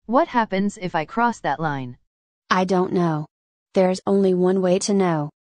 What happens if I cross that line? I don't know. There's only one way to know.